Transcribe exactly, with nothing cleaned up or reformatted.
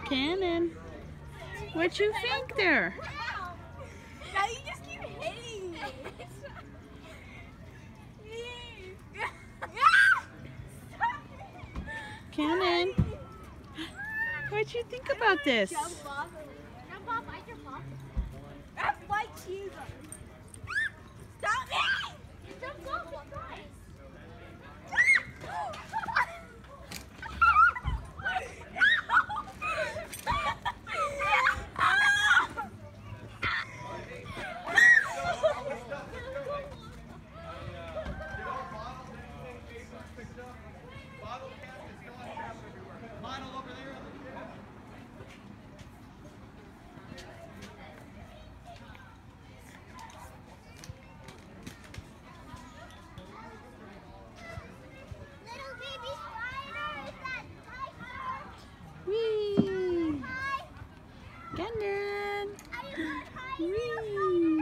Cannon, what you think there? Now you just keep hitting me. Cannon, what you think about this? Jump off. Jump off. I jump off. That's my cheese. Stop me! Jump off. Guys. Whee! Cannon! Whee!